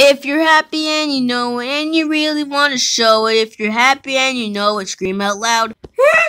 If you're happy and you know it and you really want to show it, if you're happy and you know it, scream out loud.